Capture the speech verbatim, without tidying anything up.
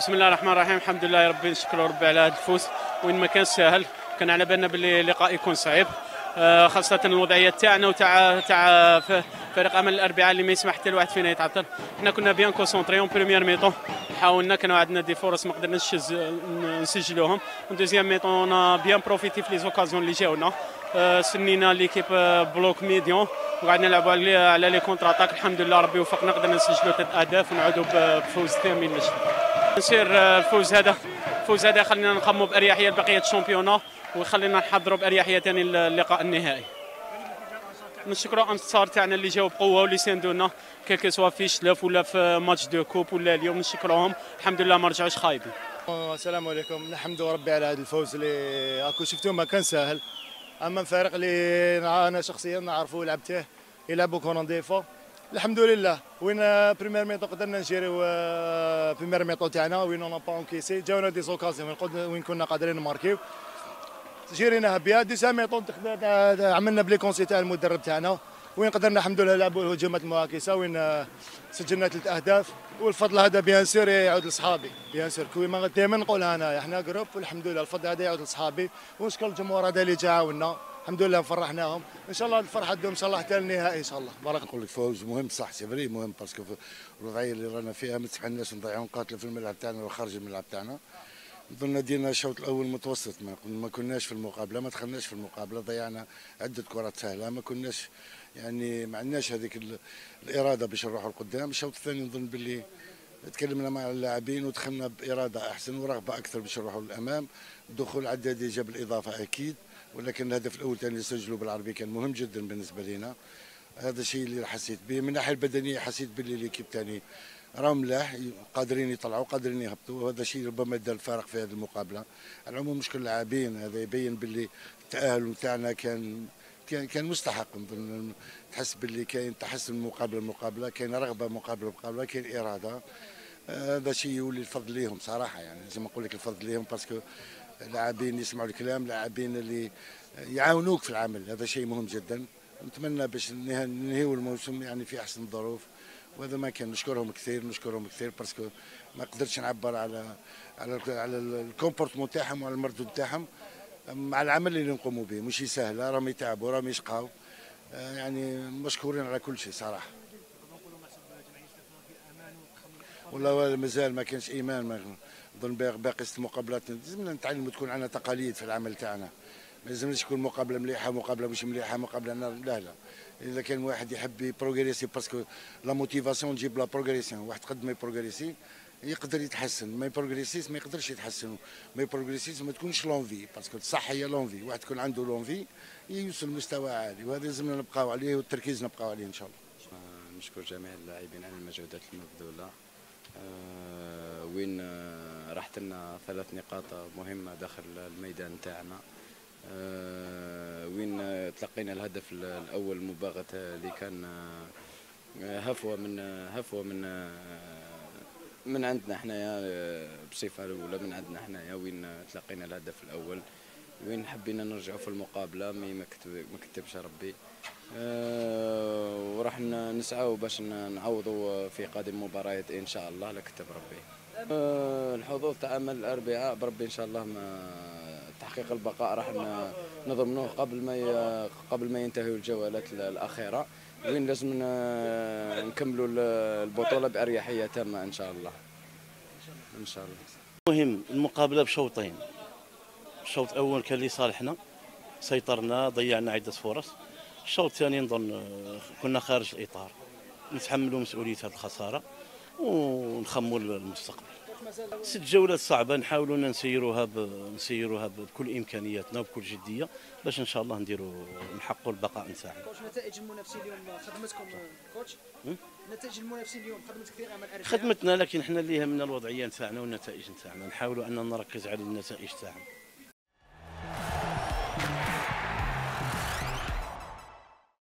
بسم الله الرحمن الرحيم. الحمد لله ربي نشكروا ربي على هذا الفوز وين ما كان ساهل. كان على بالنا باللي اللقاء يكون صعيب، خاصة الوضعية تاعنا وتاع تاع فريق امل الاربعاء اللي ما يسمح حتى لواحد فينا يتعطل. حنا كنا بيان كونسونطري اون بريمير ميطون، حاولنا كانوا عندنا دي فرص ما قدرناش نسجلوهم. دوزيام ميطون بيان بروفيتي في لي زوكازيون اللي جاونا. سنينا ليكيب بلوك ميديون وقعدنا نلعبوا على لي كونتر اتاك. الحمد لله ربي وفقنا، قدرنا نسجلوا ثلاث اهداف ونعودوا بفوز ثامن للشهر. نسير الفوز هذا الفوز هذا خلينا نخموا باريحيه لبقيه الشامبيونا ويخلينا نحضروا باريحيه ثاني اللقاء النهائي. نشكروا الانصار تاعنا اللي جاوا بقوه واللي ساندونا كيلكو سوا في شلاف ولا في ماتش دو كوب ولا اليوم. نشكروهم الحمد لله ما رجعوش خايبين. السلام عليكم. نحمد ربي على هذا الفوز اللي راكم شفتوه ما كان سهل. اما الفريق اللي انا شخصيا نعرفه لعبته يلعبوا كون ديفو الحمد لله. وين بريمير ميطو قدرنا نجيريو بريمير ميطو تاعنا وين اون با انكيسي جاونا دي زوكازيون وين كنا قادرين نماركيو جيريناها بها. دوزيام ميطو عملنا بلي كونسي تاع المدرب تاعنا وين قدرنا الحمد لله نلعبوا الهجمات المعاكسه وين سجلنا ثلاث اهداف. والفضل هذا بيان سور يعود لصحابي بيان سور كوي دائما نقولها انايا احنا جروب والحمد لله الفضل هذا يعود لصحابي. ونشكر الجمهور هذا اللي تعاوننا الحمد لله فرحناهم. ان شاء الله الفرحه تدوم ان شاء الله حتى النهائي ان شاء الله. بارك. نقول لك فوز مهم صح سي فري مهم باسكو الوضعيه اللي رانا فيها ما تسمحلناش نضيعوا نقاط في الملعب تاعنا وخارج الملعب تاعنا. نظن دينا الشوط الاول متوسط، ما كناش في المقابله، ما دخلناش في المقابله، ضيعنا عده كرات سهله، ما كناش يعني ما عندناش هذيك الاراده باش نروحوا لقدام. الشوط الثاني نظن باللي تكلمنا مع اللاعبين ودخلنا باراده احسن ورغبه اكثر باش نروحوا للامام. الدخول العدادي جاب الاضافه اكيد، ولكن الهدف الاول ثاني اللي سجلوا بالعربي كان مهم جدا بالنسبه لنا. هذا الشيء اللي حسيت به. من الناحيه البدنيه حسيت باللي ليكيب ثاني راهم ملاح قادرين يطلعوا قادرين يهبطوا، وهذا شيء ربما دار الفارق في هذه المقابله. على العموم مشكل اللاعبين هذا يبين باللي التاهل نتاعنا كان كان كان مستحق. تحس باللي كاين تحسن مقابله المقابله، كاين رغبه مقابله المقابله، كاين اراده. هذا شيء يولي الفضل ليهم صراحه، يعني لازم نقول لك الفضل ليهم باسكو لاعبين يسمعوا الكلام، لاعبين اللي يعاونوك في العمل، هذا شيء مهم جدا. نتمنى باش ننهيو الموسم يعني في احسن الظروف، وهذا ما كان. نشكرهم كثير نشكرهم كثير باسكو ما قدرتش نعبر على على على الكومبورتمون تاعهم وعلى المردود تاعهم مع العمل اللي نقوموا به. مش سهله، راهم يتعبوا راهم يشقاو، يعني مشكورين على كل شيء صراحه. والله مازال ما كانش ايمان. ما نظن باقي ست مقابلات لازمنا نتعلموا تكون عندنا تقاليد في العمل تاعنا. ما لازمناش تكون مقابله مليحه مقابله مش مليحه مقابله لا لا. اذا كان واحد يحب يبروغريسي باسكو لا موتيفاسيون تجيب لا بروغريسيون. واحد قد ما يبروغريسي يقدر يتحسن، ما يبروغريسيش ما يقدرش يتحسن. ما يبروغريسيش ما تكونش لونفي باسكو الصح هي لونفي. واحد يكون عنده لونفي يوصل لمستوى عالي، وهذا لازمنا نبقاو عليه والتركيز نبقاو عليه ان شاء الله. نشكر جميع اللاعبين على المجهودات المبذوله. أه وين أه راحت لنا ثلاث نقاط مهمه داخل الميدان تاعنا. أه وين تلقينا الهدف الاول المباغت اللي كان هفوه من هفوه من من عندنا حنايا بصفه الاولى من عندنا حنايا وين تلقينا الهدف الاول. وين حبينا نرجعوا في المقابله مي ما كتبش ربي. أه وراح نسعوا باش نعوضوا في قادم مباريات ان شاء الله لا كتب ربي. أه الحظوظ تاع امل الاربعاء بربي ان شاء الله ما تحقيق البقاء راح نضمنوه قبل ما قبل ما ينتهيوا الجولات الاخيره. وين لازم نكملوا البطوله باريحيه تامه ان شاء الله ان شاء الله. مهم المقابله بشوطين. الشوط الاول كان لصالحنا، سيطرنا ضيعنا عده فرص. الشوط الثاني نظن كنا خارج الاطار، نتحملوا مسؤوليه هذه الخساره ونخموا المستقبل. ست جولات صعبه نحاولوا نسيروها ب... نسيروها بكل امكانياتنا وبكل جديه باش ان شاء الله نديروا نحققوا البقاء نتاعنا. كوتش نتائج المنافسين اليوم خدمتكم كوتش؟ نتائج المنافسين اليوم خدمت كثير امل الاربعاء؟ خدمتنا، لكن احنا اللي يهمنا الوضعيه نتاعنا والنتائج نتاعنا، نحاولوا ان نركز على النتائج تاعنا.